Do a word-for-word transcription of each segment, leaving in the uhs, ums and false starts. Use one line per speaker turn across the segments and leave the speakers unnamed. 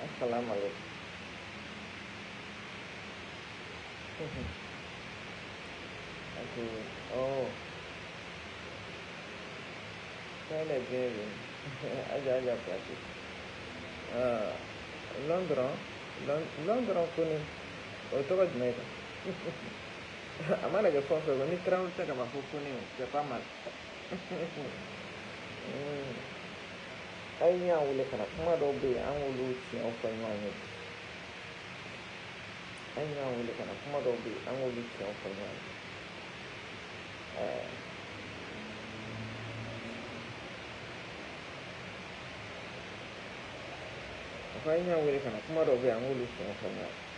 Assalamu alaikum. Okay. Oh, quelle est bienvenue. Aja aja pratique. Ah, Londres, Londres kuni. O to ka jumɛn kan? A mana kɛ fɛn o fɛn ni travel tɛ ka ma fɔ kuni c'est pas mal. Ayi n y'a wele ka na kuma dɔw bɛ yen an k'olu tiɲɛw fɔ ɲɔgɔn ye. Ayi n y'a wele ka na kuma dɔw bɛ yen an k'olu tiɲɛw fɔ ɲɔgɔn ye. Fa n y'a wele ka na kuma dɔw bɛ yen an k'olu tiɲɛw fɔ ɲɔgɔn ye.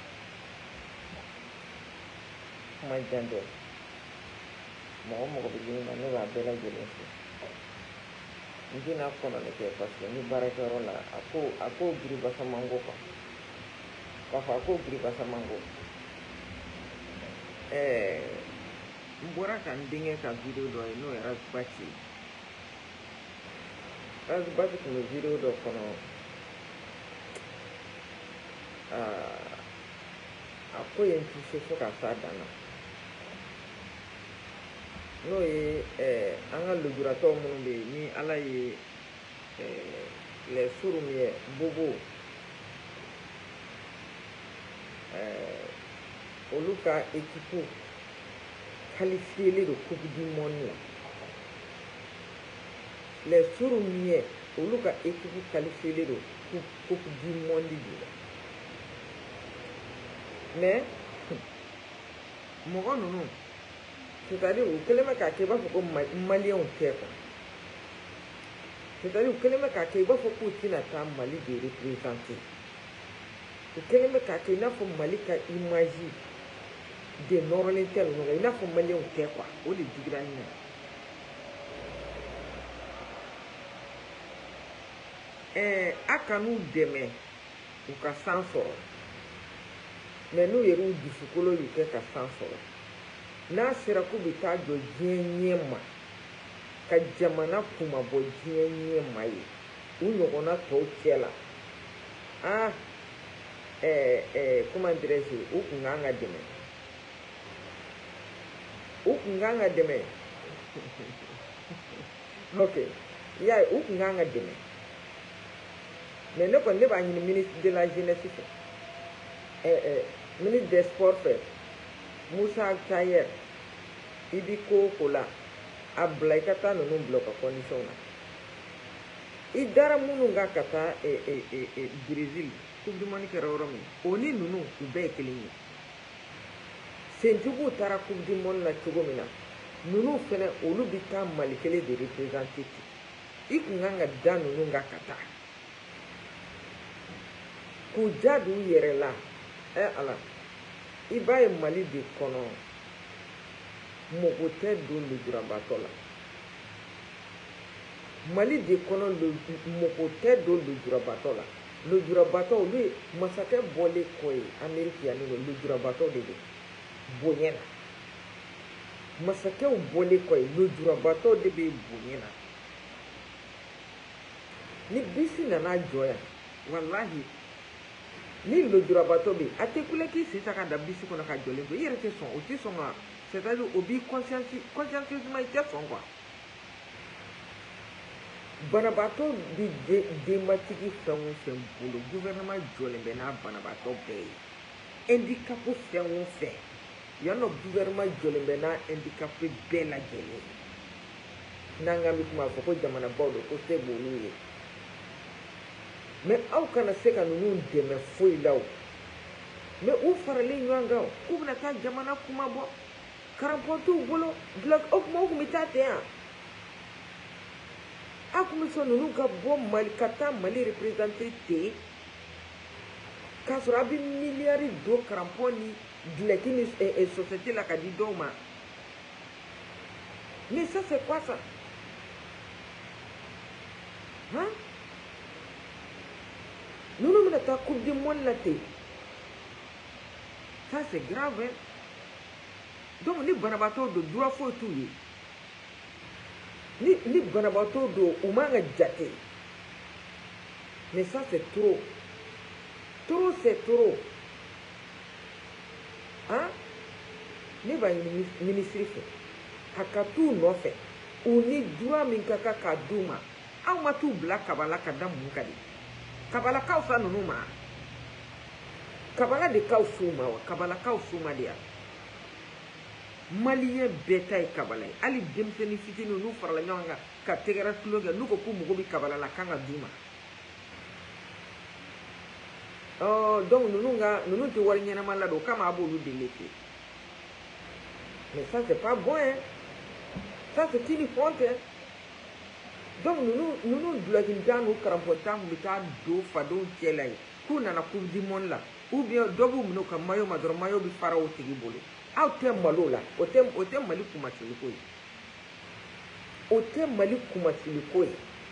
Kuma jan tɛ mɔgɔ mɔgɔ bɛ ɲini na ne b'a bɛɛ lajɛlen fɔ. N tɛna kɔnɔni kɛ parce que ni baarakɛyɔrɔ la a ko a ko giri basa mango quoi. K'a fɔ a ko giri basa mango. Ɛɛ n bɔra ka n denkɛ ka video dɔ ye n'o ye Razbati ye. Razbati tun bɛ video dɔ kɔnɔ a ko ye n tise fo ka s'a dan na. N'o ye an ka lujuratɔw minnu bɛ yen ni Ala ye les sourds min ye bobo olu ka équipe qualifié don coupe du monde la. Les sourds min ye olu ka équipe qualifié don coupe du monde la. Mais mɔgɔ ninnu c'est-à-dire u kɛlen bɛ k'a kɛ i b'a fɔ ko maliyɛnw tɛ quoi. C'est-à-dire u kɛlen bɛ k'a kɛ i b'a fɔ k'u tɛna taa Mali de représenter. U kɛlen bɛ k'a kɛ i n'a fɔ Mali ka image de nɔrɔlen tɛ ninnu kan i n'a fɔ maliyɛnw tɛ quoi. O de digira ne na. Ɛɛ a ka n'u dɛmɛ u ka san sɔrɔ. Mais n'u yɛrɛ u dusukolo y'u kɛ ka san sɔrɔ. N'a sera k'u bɛ taa jɔ diɲɛ ɲɛ ma ka jamana kuma bɔ diɲɛ ɲɛ ma ye u ɲɔgɔnna tɔw cɛ la ah ɛɛ ɛɛ comment dirais-je u kun kan ka dɛmɛ u kun kan ka dɛmɛ ok i y'a ye u kun kan ka dɛmɛ mais ne kɔni ne b'a ɲini ministre de la jeunesse fɛ ɛɛ ɛɛ ministre des sports fɛ Musa Tayer i bi ko o ko la a bila i ka taa ninnu bila u ka condition na i dara minnu kan ka taa Brésil coupe du monde kɛra yɔrɔ min o ni ninnu u bɛɛ ye kelen ye sentigiw taara coupe du monde na cogo min na ninnu fɛnɛ olu bɛ taa Mali kelen de représenter i kun kan ka da ninnu kan ka taa k'u ja don u yɛrɛ la ɛ Ala i b'a ye Mali de kɔnɔ mɔgɔ tɛ don lujurabaatɔ la Mali de kɔnɔ mɔgɔ tɛ don lujurabaatɔ la lujurabaatɔ olu ye masakɛ bɔlen kɔ ye Amérique yan nɔ lujurabaatɔ de don bonya na masakɛw bɔlen kɔ ye lujurabaatɔ de bɛ bonya na ni bisi nana jɔ yan walahi ni lujurabaatɔ bɛ yen a tɛ kule k'i sen ta ka da bisi kɔnɔ ka jɔlen to i yɛrɛ tɛ sɔn o tɛ sɔn ka c'est-à-dire o b'i conscience consciencieusement i tɛ sɔn quoi banabaatɔ bɛ denbatigi fɛn o fɛn bolo gouvernement jɔlen bɛ n'a banabaatɔ bɛɛ ye handicap fɛn o fɛn yan nɔ gouvernement jɔlen bɛ n'a handicap bɛɛ lajɛlen n'an k'an bɛ kuma fɔ ko jamanabaw don ko se b'olu ye mais aw kana se ka ninnu dɛmɛ foyi la o mais u faralen ɲɔgɔn kan k'u bɛna taa jamana kuma bɔ karamɔgɔ t'u bolo o kuma u kun bɛ taa ten yan a kun bɛ sɔn ninnu ka bɔ Mali ka taa Mali représenter ten k'a sɔrɔ a bɛ miliyari don karamɔgɔ ni dulɛki ni société la ka di dɔw ma mais ça c'est quoi ça hein ninnu bɛna taa coupe du monde la ten ça c'est grave hein donc ni banabaatɔ don droit foyi t'u ye ni ni banabaatɔ don u man ka jate mais ça c'est trop trop c'est trop. Hein? Ne b'a ministre fɛ a ka t'u nɔfɛ u ni droit min ka kan ka d'u ma aw ma t'u bila kabala ka da mun ka di kabalakaw sa ninnu ma kabala de kaw s'u ma wa kabalakaw s'u ma de ya maliyɛn bɛɛ ta ye kabala ye hali denmisɛnnin fitinin n'u farala ɲɔgɔn kan ka tɛgɛrɛ tulo kɛ n'u ko k'u mago bɛ kabala la kan ka d'u ma ɔ donc ninnu ka ninnu tɛ wari ɲɛnama ladon o kama a b'olu dele ten. Mais ça, c'est pas bon, hein. Ça, c'est une honte, hein. Donc, nous, nous, nous, nous, nous, karampotan, nous, do, fado, tielay. Kou nana coupe du monde là. Ou bien, dobu, nous, comme mayo, madro, mayo, bi farao, tigi, bolo. A, otem malo là. Otem, otem, mali, kumachilikoy. Otem, mali, kumachilikoy.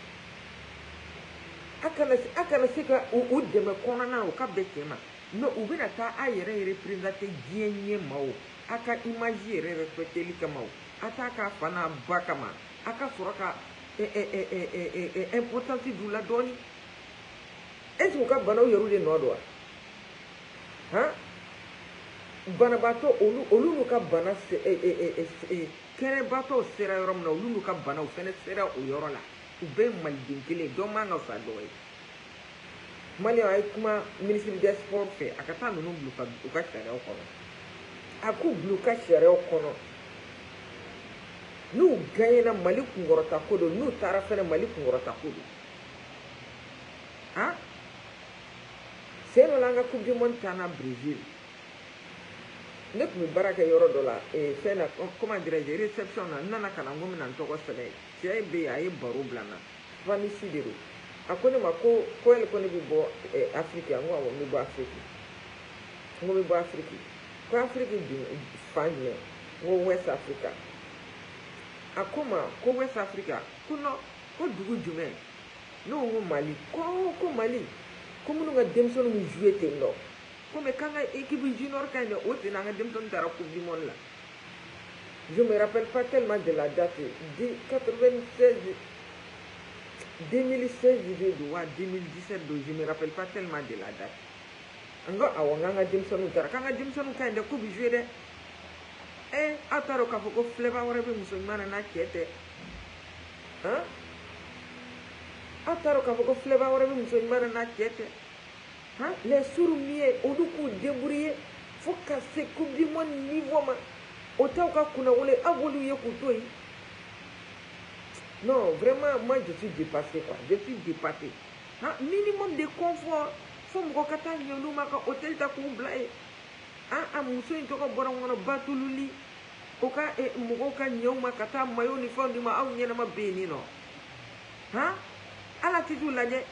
Akana, akana, sika, ou, ou, deme, konana, ou, kap, bekema. No, ou, bina, ta, a, yere, représenter, dienye, mao. Aka image yɛrɛ respecteli kama o a t'a ka fana ba kama a ka sɔrɔ ka importance d'u la dɔɔni est-ce que u ka banaw yɛrɛ de nɔ don wa han banabaatɔ olu olu n'u ka bana kɛnɛbaatɔ sera yɔrɔ min na olu n'u ka banaw fɛnɛ sera o yɔrɔ la u bɛɛ ye maliden kelen dɔ man ka fisa dɔ ye maliyɛnw a ye kuma ministre des sports fɛ a ka taa ninnu bila u ka sariyaw kɔnɔ. A k'u bila u ka sariyaw kɔnɔ n'u gagnera Mali kunkɔrɔta ko don n'u taara fɛnɛ Mali kunkɔrɔta ko don han sen dɔ la an ka coupe du monde taa na Brésil ne tun bɛ baara kɛ yɔrɔ dɔ la fɛn na comment dirais-je réception na n nana ka na n ko n bɛna n tɔgɔ sɛbɛn cɛ bɛ yen a ye baro bila n na Vanisi de don a ko ne ma ko ko yali ko ne bɛ bɔ Afiriki n ko awɔ n bɛ bɔ Afiriki n ko n bɛ bɔ Afiriki. Ko Afrique fan jumɛn n ko West Africa a ko ma ko West Africa ko non ko dugu jumɛn ne ko n ko Mali ko ko Mali ko minnu ka denmisɛnninw bɛ jouer ten nɔ ko mais k'an ka équipe junior ka ɲi dɛ o ten an ka denmisɛnninw taara coupe du monde la je me rappelle pas tellement de la date de quatre-vingt-seize deux mille seize de don wa deux mille dix-sept don je me rappelle pas tellement de la date. Ngo awo nganga denmisɛnninw taara k'an ka denmisɛnninw ka ɲi dɛ k'u bɛ jouer dɛ eh aw t'a dɔn k'a fɔ ko filɛba wɛrɛ bɛ muso ɲuman na n'a cɛ tɛ han aw t'a dɔn k'a fɔ ko filɛba wɛrɛ bɛ muso ɲuman na n'a cɛ tɛ han les sourds muets olu k'u débrouiller fo ka se coupe du monde niveau ma o t'aw ka kunnawolo aw b'olu ye k'u to yen non vraiment moi je suis dépassé quoi je suis dépassé hein minimum de confort. Fo mɔgɔ ka taa ɲɛ olu ma ka hôtel ta k'u bila yen an a muso in tɔgɔ bɔra n kɔnɔ Batululi o ka mɔgɔw ka ɲɛw ma ka taa mayo ni fɛnw di ma aw ɲɛnama bɛ yen nin nɔ han ala tɛ t'u lajɛ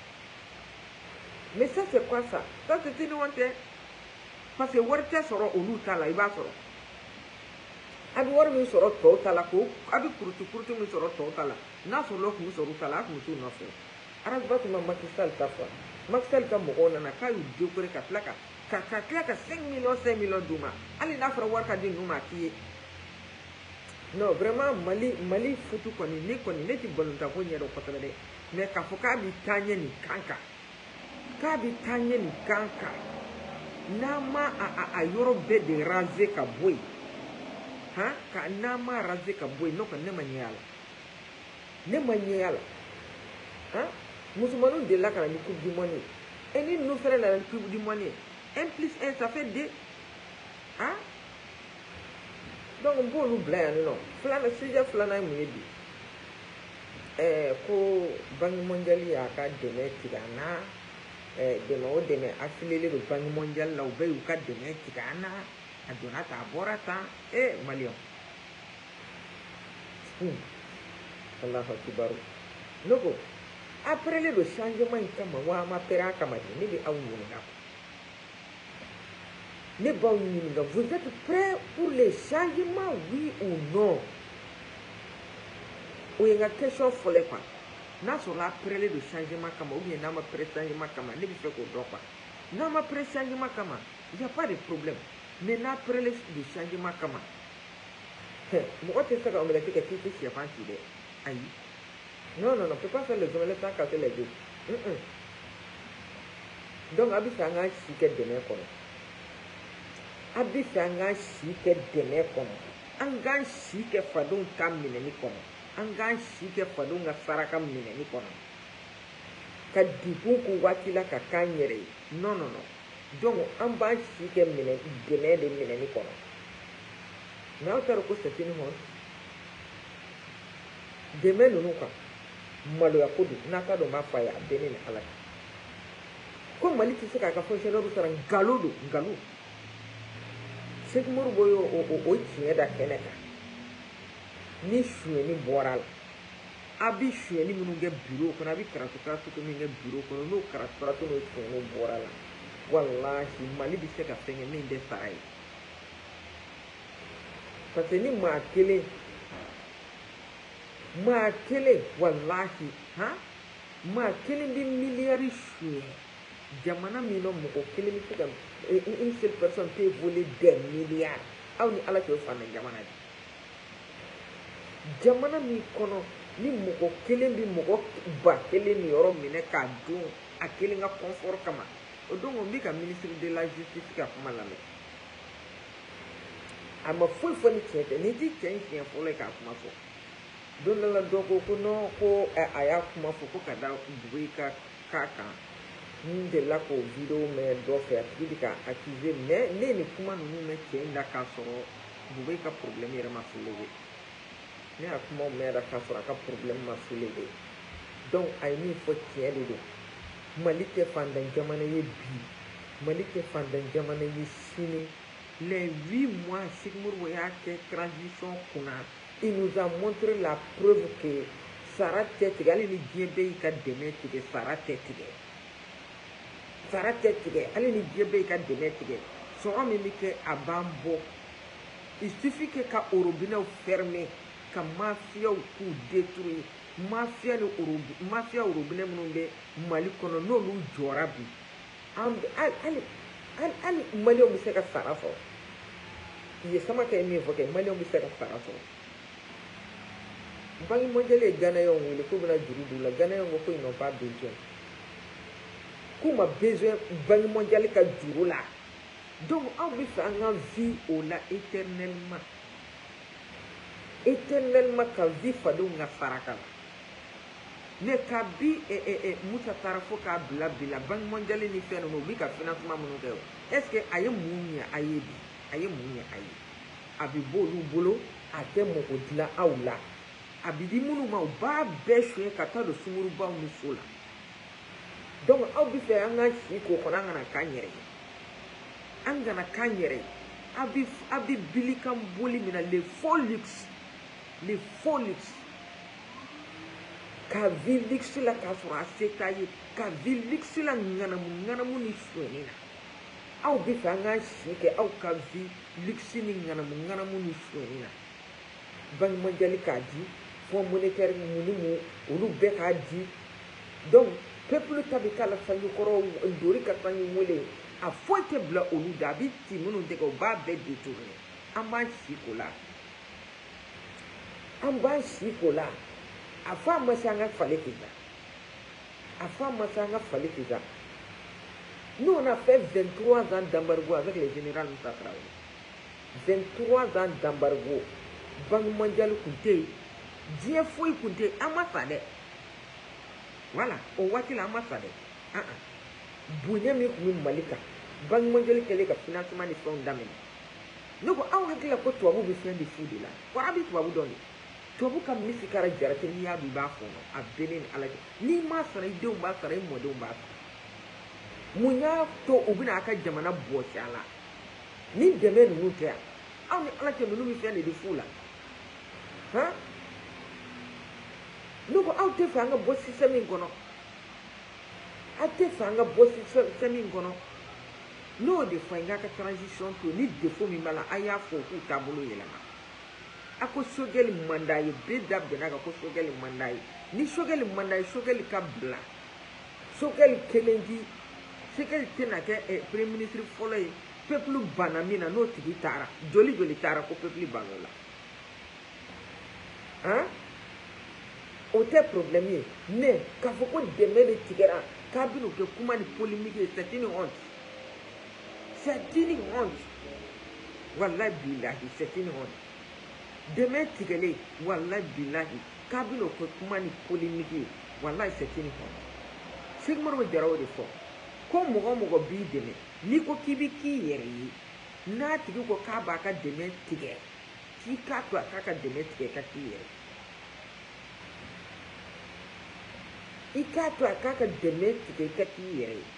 mais ça c'est quoi ça ça c'est une honte parce que wari tɛ sɔrɔ olu ta la i b'a sɔrɔ a bɛ wari min sɔrɔ tɔw ta la ko a bɛ kuruti kuruti min sɔrɔ tɔw ta la n'a sɔrɔla tun bɛ sɔrɔ u ta la a tun bɛ t'u nɔfɛ araba tun ma Macky Sall ta fɔ Macky Sall ka mɔgɔw nana k'a y'u décorer ka tila ka ka ka tila ka cinq millions cinq millions d'u ma hali n'a fɔra wari ka di ninnu ma a t'i ye non vraiment Mali Mali futu kɔni ne kɔni ne tɛ balontanko ɲɛdɔn kosɛbɛ dɛ mais k'a fɔ k'a bɛ taa ɲɛ nin kan kan k'a bɛ taa ɲɛ nin kan kan n'a ma a a yɔrɔ bɛɛ de raser ka bɔ yen han ka n'a ma raser ka bɔ yen ne kɔni ne ma ɲɛ a la ne ma ɲɛ a la han musomaninw delila ka na ni coupe du monde ye et ni ninnu fɛnɛ nana ni coupe du monde ye un plus un ça fait deux han donc n b'olu bila yan nɔ filanan sujet filanan ye mun ye bi ɛɛ ko banque mondiale y'a ka dɛmɛ tigɛ an na ɛɛ dɛmɛ o dɛmɛ affilié don banque mondiale la u bɛɛ y'u ka dɛmɛ tigɛ an na a donna tan a bɔra tan ee maliyɛnw Allahu akibaru ne ko après le changement in kama wa ma pɛrɛn a kama de ne bɛ aw ɲininka ne b'aw ɲininka vous êtes prêts pour les changements oui ou non o ye n ka question fɔlɔ quoi n'a sɔrɔ après le changement kama ou bien n'a ma pɛrɛn changement kama ne bɛ fɛ k'o dɔn quoi n'a ma pɛrɛn changement kama il y a pas de problème mais n'a pɛrɛn le changement kama mɔgɔ tɛ se ka omelette kɛ k'i tɛ sɛfan ci dɛ ayi. Non, non, non, on ne peut pas faire les omelettes sans casser les deux. Mm -mm. donc a bɛ fɛ an k'an si kɛ dɛmɛ kɔnɔ a bɛ fɛ an k'an si kɛ dɛmɛ kɔnɔ an k'an si kɛ fadenw ta minɛni kɔnɔ an k'an si kɛ fadenw ka saraka minɛni kɔnɔ ka degun k'u waati la ka k'an yɛrɛ ye non non non donc an b'an si kɛ minɛ dɛmɛ de minɛni kɔnɔ mais aw t'a dɔn ko c'est une honte dɛmɛ ninnu kan maloya ko don n'a ka dɔn n b'a fɔ a ye a bɛɛ ne ni ala cɛ ko mali tɛ se k'a ka fonctionnaire sara nkalon don nkalon Seki Umaru b'o o tiɲɛ da kɛnɛ kan ni sonyɛni bɔra la a bɛ sonyɛni minnu kɛ bureau kɔnɔ a bɛ karatu karatu minnu kɛ bureau kɔnɔ n'o karatu karatu n'o sonyɛni bɔra la walahi mali bɛ se ka fɛn kɛ min tɛ sara ye parce que ni maa kelen maa kelen walahi han maa kelen bɛ miliyari sonyɛ jamana min na mɔgɔ kelen bɛ se ka une seule personne peut voler des milliards aw ni ala k'o fana jamana de jamana min kɔnɔ ni mɔgɔ kelen bɛ mɔgɔ ba kelen ni yɔrɔ minɛ k'a dun a kelen ka confort kama o don n bɛ ka ministre de la justice ka kuma lamɛn a ma foyi fɔ ni tiɲɛ tɛ ni ti tiɲɛ tiɲɛ fɔlɔ ye k'a kuma fɔ don dɔ la dɔ ko ko non ko a y'a kuma fɔ ko ka da Bugoyi ka k'a kan n delila k'o video mɛn dɔ fɛ a tigi bɛ ka accuser mais ne ni kuma ninnu mɛn cɛ in da k'a sɔrɔ Bugoyi ka problème yɛrɛ ma soulever ne y'a kumaw mɛn da k'a sɔrɔ a ka problème ma soulever donc a ye min fɔ tiɲɛ de don Mali tɛ fantan jamana ye bi Mali tɛ fantan jamana ye sini les huit mois Seki Umaru y'a kɛ transition kunna il nous a montré la preuve que sara tɛ tigɛ hali ni diɲɛ bɛɛ y'i ka dɛmɛ tigɛ sara tɛ tigɛ sara tɛ tigɛ hali ni diɲɛ bɛɛ y'i ka dɛmɛ tigɛ sɔrɔ min bɛ kɛ a b'an bɔ il suffit que ka orobinɛw fermer ka mafiyaw k'u détruire mafia ni orobi mafia orobinɛ minnu bɛ Mali kɔnɔ n'olu jɔra bi an hali hali hali maliyɛnw bɛ se ka sara sɔrɔ ye Samake ye min fɔ kɛ maliyɛnw bɛ se ka sara sɔrɔ banque mondiale ye Ghanayɛnw wele k'u bɛna juru d'u la Ghanayɛnw ko ko ils n'ont pas besoin k'u ma besoin banque mondiale ka juru la donc aw bɛ fɛ an ka vie o la éternellement éternellement ka vie fadenw ka saraka la mais ka bi Musa taara fo k'a bila bi la banque mondiale ni fɛn ninnu u bɛ ka financement minnu kɛ est ce que a ye mun ɲɛ a ye bi a ye mun ɲɛ a ye a bɛ bɔ olu bolo a tɛ mɔgɔ dilan aw la a bɛ di minnu ma u b'a bɛɛ sonya ka taa don sungurubaw ni so la donc aw bɛ fɛ an ka si k'o kɔnɔ an kana k'an yɛrɛ ye an kana k'an yɛrɛ ye a bɛ a bɛ bilikan boli min na les faux luxe les faux luxe ka vi luxe la k'a sɔrɔ a se t'a ye ka vi luxe la ŋanamu ŋanamu ni sonyɛni na aw bɛ fɛ an ka si kɛ aw ka vi luxe ni ŋanamu ŋanamu ni sonyɛni na banque mondiale k'a di fonds monétaire mun ni mun olu bɛɛ k'a di donc peuple ta bɛ k'a la sanji kɔrɔ dori ka sanji wele a foyi tɛ bila olu da a bɛ ci minnu tɛgɛ u b'a bɛɛ détourner an b'an si k'o la an b'an si k'o la a fɔ a ma se an ka falen k'i la a fɔ a ma se an ka falen k'i la nous on a fait vingt-trois ans d'embargo avec le général Moussa Traoré vingt-trois ans d'embargo banque mondiale kun tɛ yen diɲɛ foyi kun tɛ yen an ma sa dɛ voilà o waati la an ma sa dɛ ah ah bonya min kun bɛ Mali kan banque mondiale kɛlen ka financement ni fɛnw daminɛ ne ko aw hakili la ko tubabu bɛ fɛn de fu de la wa a bɛ tubabu dɔn de tubabu ka misi kɛra jarate n'i y'a dun i b'a fɔɔnɔ a bɛɛ ne ni ala cɛ n'i m'a sara i denw b'a sara i mɔdenw b'a sara mun y'a to u bɛna a ka jamana bɔsi a la ni dɛmɛ ninnu tɛ yan aw ni ala cɛ ninnu bɛ fɛn de di fu la han ne ko aw tɛ fɛ an ka bɔ système in kɔnɔ aw tɛ fɛ an ka bɔ système in kɔnɔ n'o de fɔ n k'a ka transition to ni défaut min b'a la a y'a fɔ k'u taabolo yɛlɛma a ko Sogɛli man d'a ye bɛɛ da bɛnna kan ko Sogɛli man d'a ye ni Sogɛli man d'a ye Sogɛli ka bila Sogɛli kelen di Sogɛli tɛna kɛ premier ministre fɔlɔ ye peuple banna min na n'o tigi taara joli joli taara ko peuple banna o la han o tɛ problème ye mais k'a fɔ ko dɛmɛ de tigɛra k'a bɛn'o kɛ kuma ni polémique ye c'est une honte c'est une honte wallahi billahi c'est une honte dɛmɛ tigɛlen wallahi billahi k'a bɛn'o kɛ kuma ni polémique ye wallahi c'est une honte Cheikh Umaru Jara o de fɔ ko mɔgɔ mɔgɔ b'i dɛmɛ n'i ko k'i bɛ k'i yɛrɛ ye n'a tigi ko k'a b'a ka dɛmɛ tigɛ k'i k'a to a k'a ka dɛmɛ tigɛ ka k'i yɛrɛ i k'a to a k'a ka dɛmɛ tigɛ ka k'i yɛrɛ ye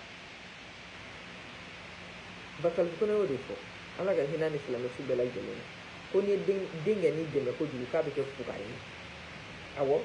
Bakari Kone o de fɔ Ala ka hinɛ ni silamɛsu bɛɛ lajɛlen na ko n'i ye den kɛ n'i dɛmɛ kojugu k'a bɛ kɛ fugari ye awɔ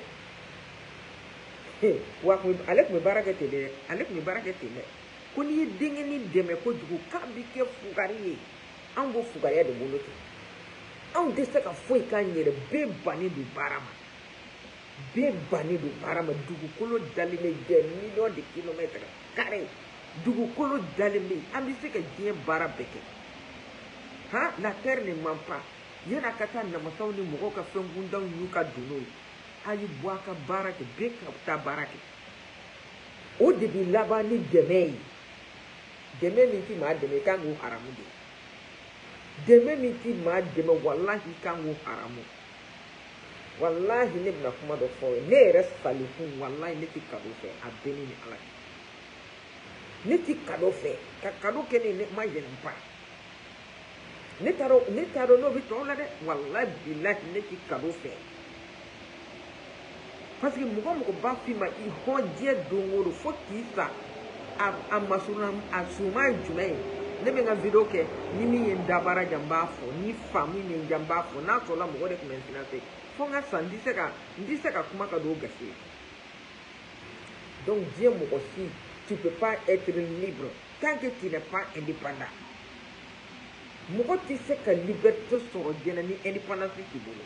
wa ale tun bɛ baara kɛ ten dɛ ale tun bɛ baara kɛ ten dɛ ko n'i ye den kɛ n'i dɛmɛ kojugu k'a bɛ kɛ fugari ye anw ko fugariya de bolo tɛ anw tɛ se ka foyi k'an yɛrɛ bɛɛ bannen don baara ma bɛɛ bannen don baara ma dugukolo dalen bɛ jɛ miliyɔn de kilomètres carrés dugukolo dalen bɛ an bɛ se ka diɲɛ baara bɛɛ kɛ han la terre ne ment pas yan'a ka taa namasaw ni mɔgɔw ka fɛn kuntanw y'u ka don n'o ye a ye bɔ a ka baara kɛ bɛɛ ka taa baara kɛ o de bɛ laban ni dɛmɛ ye dɛmɛ min tɛ maa dɛmɛ i kan k'o haramu de dɛmɛ min tɛ maa dɛmɛ walahi i kan k'o haramu walahi ne bɛna kuma dɔ fɔ ne yɛrɛ salikun walahi ne tɛ kado fɛ a bɛɛ ni ni Ala cɛ ne tɛ kado fɛ ka kado kɛ ne ne ma yɛlɛn ba ne t'a dɔn ne t'a dɔn n'o bɛ tɔw la dɛ walahi bilahi ne tɛ kado fɛ parce que mɔgɔ mɔgɔ b'a f'i ma i hɔn diɲɛ don o don fo k'i sa a a masuna a suma ye jumɛn ye ne bɛ n ka video kɛ ni min ye n da baara jan n b'a fɔ ni fa min ye n jan n b'a fɔ n'a sɔrɔla mɔgɔ de tun bɛ n financer fo n ka san n tɛ se ka n tɛ se ka kuma ka don o gasi la donc diɲɛ mɔgɔ si tu peux pas être libre tant que tu n'es pas indépendant mɔgɔ tɛ se ka liberté sɔrɔ diɲɛ ni indépendance t'i bolo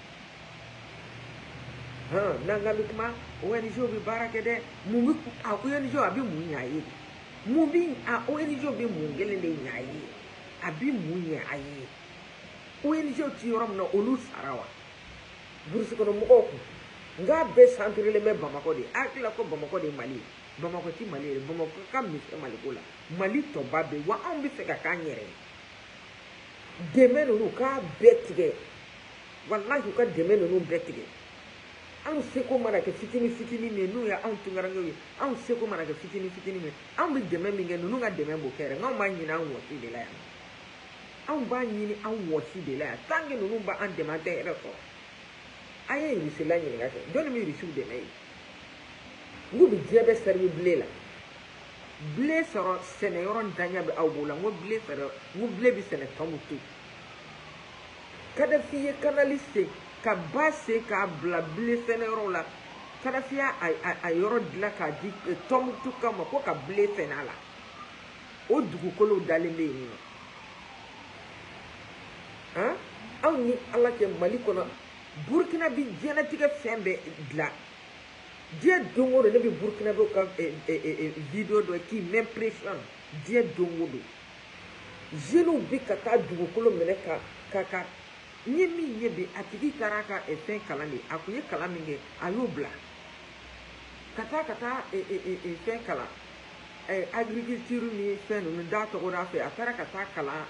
han n'an ka bɛ kuma O N G bɛ baara kɛ dɛ mun bɛ a O N G a bɛ mun ɲɛ a ye mun bɛ a O N G bɛ mun kelen de ɲɛ a ye a bɛ mun ɲɛ a ye O N G ti yɔrɔ min na olu sara wa burusi kɔnɔ mɔgɔw kun nka bɛɛ centrelen bɛ Bamakɔ de a hakilila ko Bamakɔ de ye Mali ye Bamakɔ ti Mali ye Bamakɔ ka misɛn Mali ko la Mali tɔba bɛ wa anw bɛ fɛ ka k'an yɛrɛ ye dɛmɛ ninnu k'a bɛɛ tigɛ walahi u ka dɛmɛ ninnu bɛɛ tigɛ anw seko mana kɛ fitini fitini min n'u ye anw tunkarankew ye anw seko mana kɛ fitini fitini min anw bɛ dɛmɛ min kɛ ninnu ka dɛmɛ b'o kɛ yɛrɛ anw b'a ɲini an wɔsi de la yan anw b'a ɲini an wɔsi de la yan tant que ninnu b'an dɛmɛ an tɛ hɛrɛ sɔrɔ a ye irisila ɲininka kɛ jɔnni bɛ irisiw dɛmɛ ye n ko bi diɲɛ bɛ sɛribi bile la bile sɔrɔ sɛnɛyɔrɔ ntanya bɛ aw bolo la n ko bile sɔrɔ n ko bile bɛ sɛnɛ Tɔnbukutu Kadafi ye kanali sen ka ba sen k'a bila bile sɛnɛyɔrɔw la Kadafi y'a a yɔrɔ dilan k'a di Tɔnbukutu ka ma ko ka bile sɛnɛ a la o dugukolow dalen bɛ yen nɔ han anw ni Ala cɛ Mali kɔnɔ Burkina bɛ diɲɛlatigɛ fɛn bɛɛ dilan diɲɛ don o don ne bɛ Burkina bɛ ka video dɔ qui m'impressionne diɲɛ don o don jeunes bɛ ka taa dugukolo minɛ ka ka ka n ye min ye bi a tigi taara a ka fɛn kalan de a kun ye kalan min kɛ a y'o bila ka taa ka taa fɛn kalan agriculture ni fɛn ninnu da tɔgɔ d'a fɛ a taara ka taa kalan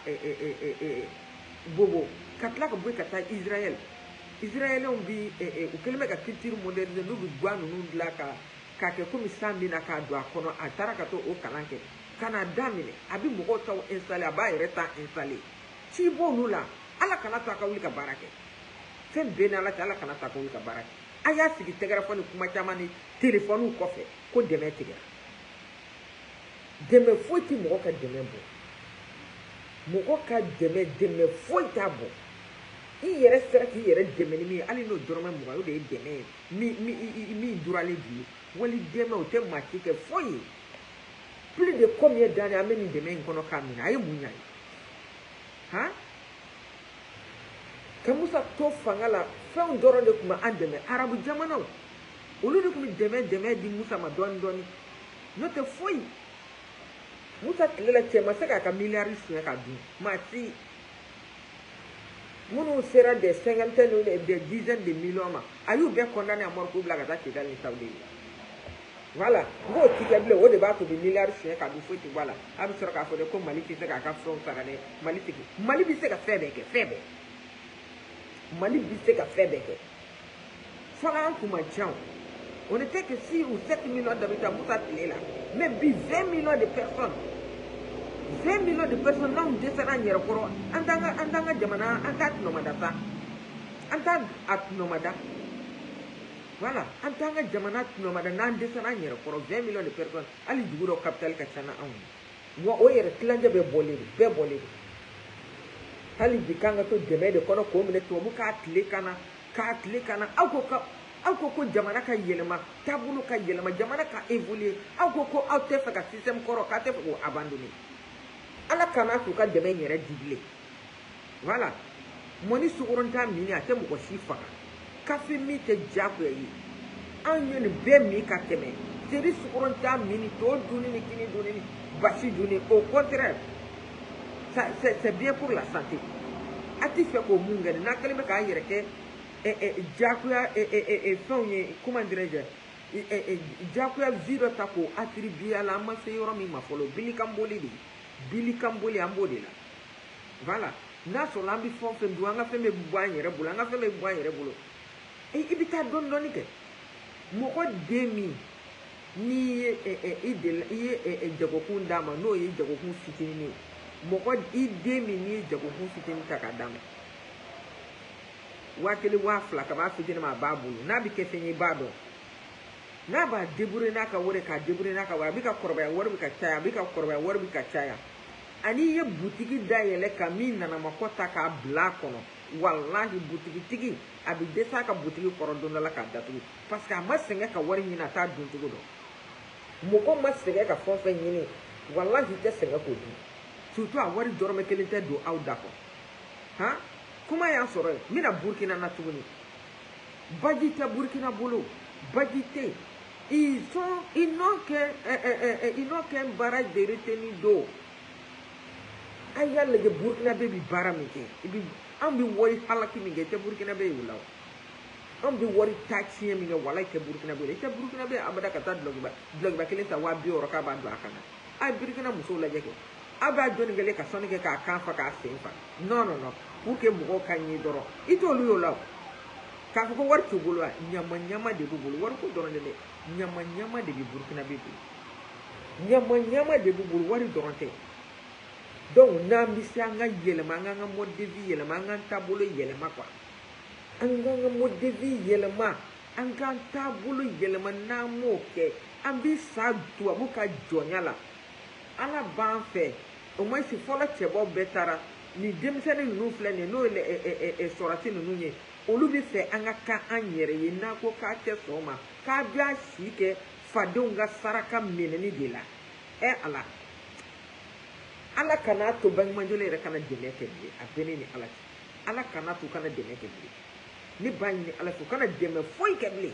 bobo ka tila ka bɔ yen ka taa Israël Israëlɛnw bi u kɛlen bɛ ka culture moderniser n'u bɛ guwa ninnu dilan ka k'a kɛ komi san bɛ na k'a don a kɔnɔ a taara ka t'o kalan kɛ ka na daminɛ a bɛ mɔgɔw taw installer a b'a yɛrɛ ta installer ci b'olu la Ala kana to a ka wuli ka baara kɛ fɛn bɛɛ ni Ala cɛ Ala kana to a ka wuli ka baara kɛ a y'a sigi tɛgɛrɛfɔ ni kuma caman ni téléphone kɔfɛ ko dɛmɛ tigɛra dɛmɛ foyi tɛ mɔgɔ ka dɛmɛ bɔ mɔgɔ ka dɛmɛ dɛmɛ foyi t'a bɔ i yɛrɛ sera k'i yɛrɛ dɛmɛ ni min ye hali n'o dɔrɔmɛ mugan o de ye dɛmɛ ye min min min duralen b'i ye wali dɛmɛ o tɛ maa si kɛ foyi ye plus de combien d'années an bɛ nin dɛmɛ in kɔnɔ k'a minɛ a ye mun ɲa ye han ka Musa to fanga la fɛnw dɔrɔn de tun bɛ an dɛmɛ arabu jamanaw olu de tun bɛ dɛmɛ dɛmɛ di Musa ma dɔɔni dɔɔni n'o tɛ foyi Musa tile la cɛ ma se k'a ka miliyari siɲɛ ka dun maa si minnu sera des cinquantaines ou des dizaines de millions ma a y'u bɛɛ condamné à mort k'u bila ka taa Kidali ni Saoudi voilà n b'o ti kɛ bilen o de b'a to bi miliyari suɲɛ k'a dun foyi ti bɔ a la a bɛ sɔrɔ k'a fɔ de ko Mali tɛ se k'a ka fɛnw sara dɛ Mali tɛ Mali bɛ se ka fɛn bɛɛ kɛ fɛn bɛɛ Mali bɛ se ka fɛn bɛɛ kɛ fɔlɔ an kun man ca on n'était que six ou sept millions d'habitants Moussa tile la mais bi vingt millions de personnes vingt millions de personnes n'anw dɛsɛra an yɛrɛ kɔrɔ an t'an ka an t'an ka jamana an t'a tunɔmada sa an t'a a tunɔmada voilà an t'an ka jamana tunɔmada n'an dɛsɛra an yɛrɛ kɔrɔ vingt millions de personnes hali dugu dɔ capitale ka ca n'anw ye wa o yɛrɛ tilancɛ bɛɛ bɔlen don bɛɛ bɔlen don hali bi k'an ka to dɛmɛ de kɔnɔ k'o minɛ tubabu k'a tile kana k'a tile kana aw ko ka aw ko ko jamana ka yɛlɛma taabolo ka yɛlɛma jamana ka évoluer aw ko ko aw tɛ fɛ ka système kɔrɔ k'a tɛ fɛ k'o abandonner ala kana k'u ka dɛmɛ yɛrɛ di bilen voilà mɔni sukɔrɔn t'a mini a tɛ mɔgɔ si faga kafe min tɛ diyagoya ye an ye nin bɛɛ min ka tɛmɛ seri sukɔrɔn t'a mini to dunni ni kini dunni ni basi dunni au contraire c'est bien pour la santé a tɛ fɛ k'o mun kɛ n'a kɛlen bɛ k'a yɛrɛ kɛ diyagoya fɛnw ye comment dirais-je diyagoya vie dɔ ta k'o attribuer a la an ma se yɔrɔ min ma fɔlɔ bilikanboli de bilikanboli an b'o de la voilà n'a sɔrɔ an bɛ fɛn o fɛn dun an ka fɛn bɛ bɔ an yɛrɛ bolo an ka fɛn bɛ bɔ an yɛrɛ bolo i bɛ taa dɔɔni dɔɔni kɛ mɔgɔ den min n'i ye i de i ye jagokun d'a ma n'o ye jagokun fitinin ye mɔgɔ i den min n'i ye jagokun fitinin ta k'a d'a ma waa kelen waa fila ka b'a fitinin ma a b'a bolo n'a bɛ kɛ fɛn ye i b'a dɔn n'a b'a débrouiller n'a ka wari k'a débrouiller n'a ka wari a bɛ ka kɔrɔbaya wari bɛ ka caya a bɛ ka kɔrɔbaya wari bɛ ka caya ani i ye butigi dayɛlɛ ka min nanamako ta k'a bila a kɔnɔ walahi butigitigi a bɛ dɛsɛ a ka butigi kɔrɔ don dɔ la k'a datugu parce que a ma sɛgɛn ka wari ɲini a t'a dun cogo dɔn mɔgɔ ma sɛgɛn ka fɛn o fɛn ɲini walahi tɛ sɛgɛn k'o dun surtout a wari dɔrɔmɛ kelen tɛ don aw da kɔnɔ han kuma y'a sɔrɔ yen n bɛna burukina na tuguni baji tɛ burukina bolo baji tɛ ils sont ils n'ont qu'un ils n'ont qu'un barrage de retenue d'eau a y'a lajɛ burukina bɛ bi baara min kɛ i bi an bɛ wari halaki min kɛ i tɛ burukina bɛ ye o la o an bɛ wari taa tiɲɛ min kɛ wala i tɛ burukina bɛ ye i tɛ burukina bɛ ye abada ka taa dulokiba dulokiba kelen ta waa bi wɔɔrɔ k'a b'a don a kan na a ye burukina musow lajɛ kɛ a b'a jɔnni kɛlen ka sɔnni kɛ k'a kan fa k'a sen fa non non non pour que mɔgɔw ka ɲɛ dɔrɔn i t'olu y'o la o k'a fɔ ko wari t'u bolo wa ɲama ɲama de b'u bolo wari ko dɔrɔn de dɛ ɲama ɲama de bɛ burukina bɛ bolo ɲama ɲama de b'u bolo wari dɔrɔn tɛ donc n'an bɛ se an ka yɛlɛma an k'an ka mode de vie yɛlɛma an k'an taabolo yɛlɛma quoi an k'an ka mode de vie yɛlɛma an k'an taabolo yɛlɛma n'an m'o kɛ an bɛ sa tubabu ka jɔnya la ala b'an fɛ o moins fɔlɔ cɛbaw bɛɛ taara ni denmisɛnnin ninnu filɛ nin ye n'o ye sɔrɔsi ninnu ye olu bɛ fɛ an ka kan an yɛrɛ ye n'a ko k'a tɛ sɔn o ma k'a b'a si kɛ fadenw ka saraka minɛni de la ɛ ala ala kana to baɲumankɛla yɛrɛ kana dɛmɛ kɛ bilen a bɛ ne ni ala cɛ ala kana to kana dɛmɛ kɛ bilen ne b'a ɲini ala fɛ kana dɛmɛ foyi kɛ bilen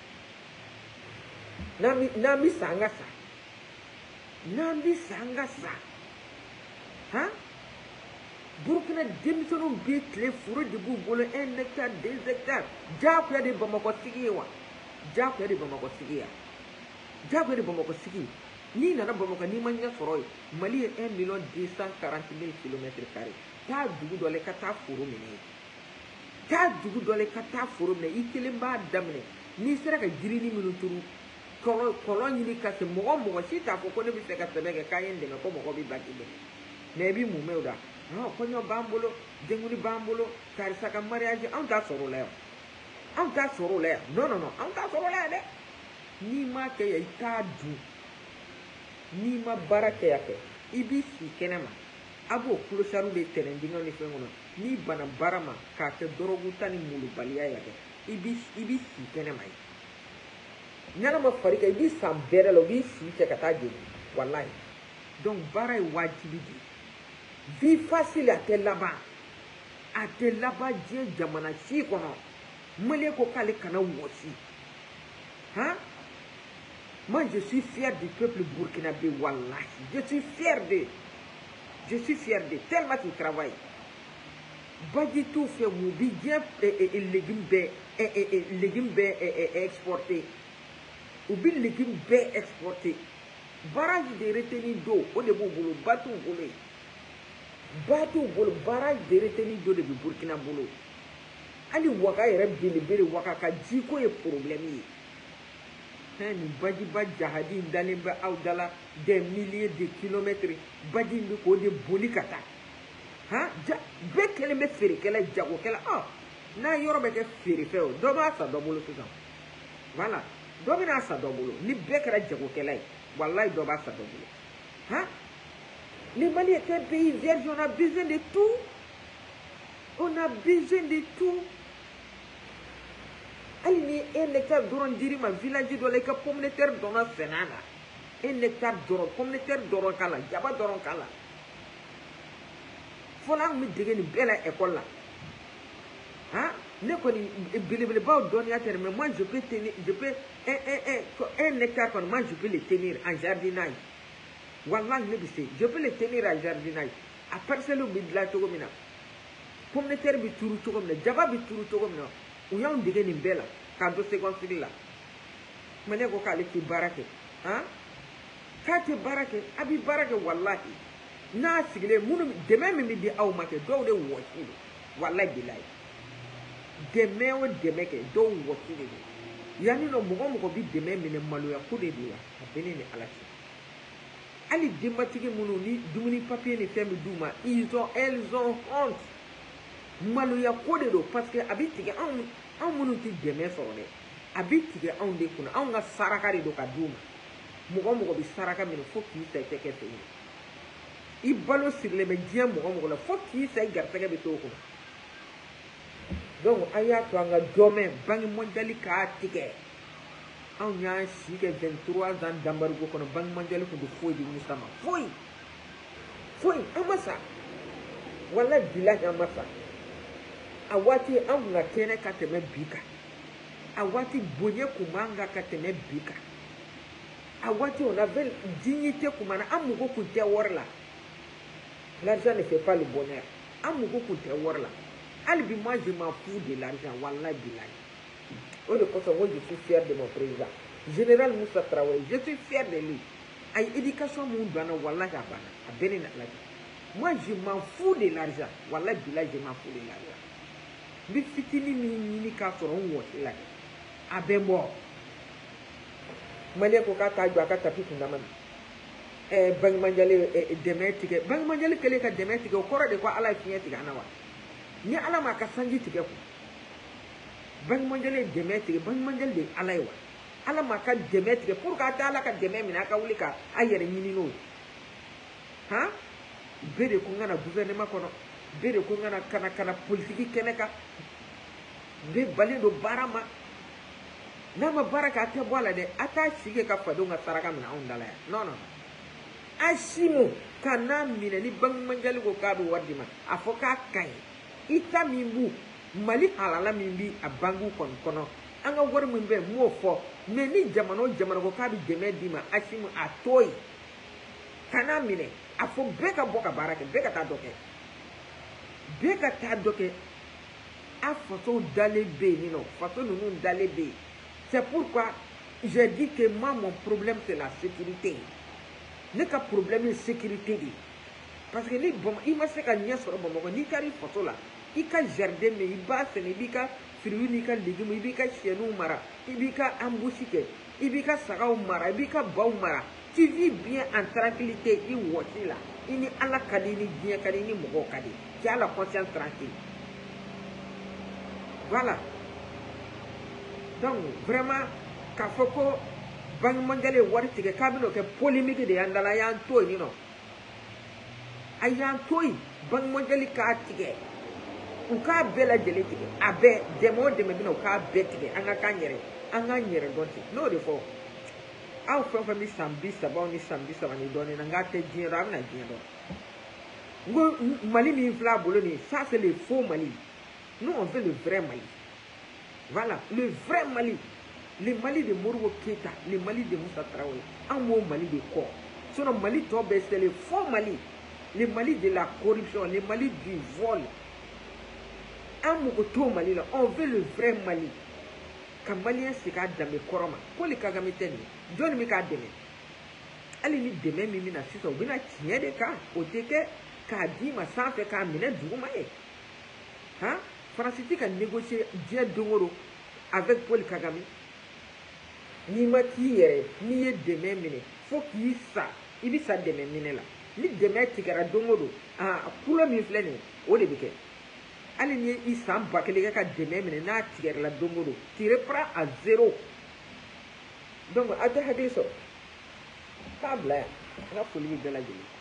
n'an bɛ sa an ka sa n'an bɛ sa an ka sa han burukina denmisɛnninw bɛ tile foro de b'u bolo un hectare deux hectares diyagoya de bamakɔ sigi ye wa diyagoya de bamakɔ sigi ye diyagoya de bamakɔ sigi n'i nana bamakɔ n'i ma ɲɛ sɔrɔ yen mali ye un million deux cent quarante mille kilomètres carrés taa dugu dɔ la i ka taa foro minɛ yen taa dugu dɔ la i ka taa foro minɛ i kelen b'a daminɛ n'i sera ka jirinin minnu turu kɔlɔn kɔlɔn ɲini ka se mɔgɔ mɔgɔ si t'a fɔ ko ne bɛ fɛ ka sɛbɛn kɛ k'a ye n dɛmɛ ko mɔgɔ bɛ baki dɛmɛ mais i b'i mun mɛn o la non kɔɲɔ b'an bolo denkuli b'an bolo karisa ka mariage anw t'a sɔrɔ o la yan anw t'a sɔrɔ o la yan non non non anw t'a sɔrɔ o la yan dɛ n'i m'a kɛ yan i t'a dun n'i ma baara kɛ yan fɛ i b'i sigi kɛnɛ ma a b'o kulosariw de tɛnɛn dingɛw ni fɛn kɔnɔ n'i bana baara ma k'a kɛ dɔrɔgu ta ni mulubaliya yan kɛ i b'i i b'i sigi kɛnɛ ma ye ɲɛnama fari kɛ i b'i san bɛrɛ la o b'i sigi kɛ ka taa jeli walayi donc baara ye wajibi de vie facile a tɛ laban a tɛ laban diɲɛ jamana si kɔnɔ maliyɛn ko k'ale kana wɔsi han moi je suis fier du peuple burkinabé wallahi je suis fier de je suis fier de tellement qu'il travaille Baji tout fait ou bien légumes bé légumes bé exportés ou bien légumes bé exportés. Barrage de retenue d'eau au début boulot bateau boulot bateau boulot barrage de retenue d'eau de Burkina boulot. Ali waka yɛrɛ belebele waka ka jiko ye problème ye. Hein, ni baji ba jahadi dalen bɛ aw dala des milliers de kilomètres baji bɛ k'o de boli ka taa. Hein, ja bɛɛ kɛlen bɛ feerekɛla jagokɛla ah n'a yɔrɔ bɛ kɛ feerefɛn o dɔ b'a san dɔ bolo sisan. Voilà dɔ bɛna san dɔ bolo ni bɛɛ kɛra jagokɛla ye wallahi dɔ b'a san dɔ bolo. Hein, les Mali est un pays vierge, on a besoin de tout. On a besoin de tout. Ali ni un hectare dɔrɔn diri ma village dɔ la i ka pomme de terre dɔrɔn sɛnɛ a la un hectare dɔrɔn pomme de terre dɔrɔn k'a la jaba dɔrɔn k'a la fɔlɔ an kun bɛ dege nin bɛɛ la école la hein ne kɔni belebelebaw dɔnniya tɛ mais moi je peux tenir je peux un un un un hectare kɔni moi je peux le tenir en jardinage wallahi ne bɛ se je peux le tenir en jardinage a parcelle bɛ dilan cogo min na pomme de terre bɛ turu cogo min na jaba bɛ turu cogo min na u y'anw dege nin bɛɛ la k'an to secondaire la mais ne ko k'ale tɛ baara kɛ han k'a tɛ baara kɛ a bɛ baara kɛ wallahi n'a sigilen minnu dɛmɛ min bɛ di aw ma kɛ dɔw de wɔsi don wallahi bilahi dɛmɛ o dɛmɛ kɛ dɔw wɔsi de don yanni nɔ mɔgɔ mɔgɔ bɛ dɛmɛ minɛ maloya ko de don a bɛ ne ni ala cɛ hali denbatigi minnu ni dumuni papier ni fɛn bɛ d'u ma ils ont elles ont honte maloya ko de don parce que a bɛ tigɛ anw anw minnu tɛ dɛmɛ sɔrɔ dɛ a bɛ tigɛ anw de kunna anw ka saraka de don ka d'u ma mɔgɔ mɔgɔ bɛ saraka minɛ fo k'i sa i tɛ kɛ fɛn ye i balo sirilen bɛ diɲɛ mɔgɔ mɔgɔ la fo k'i sa i garisɛgɛ bɛ to o kɔnɔ donc an y'a to an ka dɔ mɛn banque mondiale k'a tigɛ anw y'an si kɛ vingt-trois ans d'embargo kɔnɔ banque mondiale tun tɛ foyi di Musa ma foyi foyi an ma sa walahi bilahi an ma sa a waati an kun ka kɛnɛ ka tɛmɛ bi kan a waati bonya kun b'an kan ka tɛmɛ bi kan a waati on avait dignité kun b'an na an mago kun tɛ wari la l'argent ne fait pas le bonheur an mago kun tɛ wari la hali bi moi je m'en fous de l'argent wallahi bilahi o de kosɔn ko je suis fier de mon président général Moussa Traoré je suis fier de lui a ye éducation mun don an na wallahi a banna a bɛ ne na ala cɛ moi je m'en fous de l'argent wallahi bilahi je m'en fous de l'argent n bɛ fitinin min ɲini k'a sɔrɔ n wɔsi la a bɛ n bɔ maliyɛn ko k'a t'a jɔ a ka tapi kundama na ɛɛ banque mondiale dɛmɛ tigɛ banque mondiale kɛlen ka dɛmɛ tigɛ o kɔrɔ de ko ala ye fiɲɛ tigɛ an na wa ni ala ma ka sanji tigɛ kun banque mondiale ye dɛmɛ tigɛ banque mondiale de ye ala ye wa ala ma ka dɛmɛ tigɛ pour que a tɛ ala ka dɛmɛ minɛ a ka wuli ka a yɛrɛ ɲini n'o ye han bɛɛ de ko n ka na gouvernement kɔnɔ bɛɛ de ko n ka na ka na ka na politique kɛnɛ kan bɛɛ balen don baara ma n'a ma baara kɛ a tɛ bɔ a la dɛ a t'a sigi ka fadenw ka saraka minɛ anw da la yan non non a si mu ka n'a minɛ ni banque mondiale ko k'a bɛ wari di ma a fɔ k'a ka ɲi i ta min b'u mali halala min bi a banque kɔni kɔnɔ an ka wari min bɛ yen n m'o fɔ mais ni jamana o jamana ko k'a bɛ dɛmɛ d'i ma a si mu a to yen ka n'a minɛ a fɔ bɛɛ ka bɔ ka baara kɛ bɛɛ ka taa dɔ kɛ bɛɛ ka taa dɔ kɛ a fasow dalen bɛ yen nɔ faso ninnu dalen bɛ yen c'est pourquoi j'ai dit que moi mon problème c'est la sécurité ne ka problème ye sécurité de parce que ni bama i ma se ka ɲɛ sɔrɔ Bamakɔ n'i taara i faso la i ka jardin mɛ i b'a sɛnɛ i b'i ka fruits n'i ka légumes i b'i ka siyɛninw mara i b'i ka embouche kɛ i b'i ka sagaw mara i b'i ka baw mara tu vis bien en tranquillité i wɔsi la i ni ala ka di i ni diɲɛ ka di i ni mɔgɔw ka di tu as la conscience tranquille voilà donc vraiment k'a fɔ ko banque mondiale ye wari tigɛ k'a bɛn'o kɛ polémique de y'an dala a y'an to yen nɔ a y'an to yen banque mondiale k'a tigɛ u k'a bɛɛ lajɛlen tigɛ a bɛɛ dɛmɛ o dɛmɛ bɛna u k'a bɛɛ tigɛ an ka k'an yɛrɛ an k'an yɛrɛ dɔn ten n'o de fɔ aw fɛn fɛn bɛ san bi saba ni san bi saba ni dɔɔnin na n k'a tɛ diɲɛ dɔn a bɛna diɲɛ dɔn n ko mali min filɛ a bolo nin ça c'est le faux Mali nous on veut le vrai Mali voilà le vrai Mali le Mali de Modibo Keïta le Mali de Moussa Traoré an b'o Mali de kɔ sinon Mali tɔ bɛɛ c'est le faux Mali le Mali de la corruption le Mali du vol an mugu to Mali la, on veut le vrai Mali. Ka Malien se ka dame koroma Paul Kagame tɛ nin jɔn mi k'a dɛmɛ hali ni dɛmɛ min bɛna sisan u bɛna tiɲɛ de kan o tɛ kɛ k'a d'i ma sanfɛ k'a minɛ duguma ye han Faransi tɛ ka négocier diɲɛ don o don avec Paul Kagame n'i ma k'i yɛrɛ n'i ye dɛmɛ minɛ fo k'i sa i bɛ sa dɛmɛ minɛ la ni dɛmɛ tigɛra don o don ah kulo min filɛ nin o de bɛ kɛ hali ni i san ba kelen kɛ ka dɛmɛ minɛ n'a tigɛra don o don tu reprends à zéro donc a tɛ hakili sɔrɔ k'a bila yan n ka foli bɛ bɛɛ lajɛlen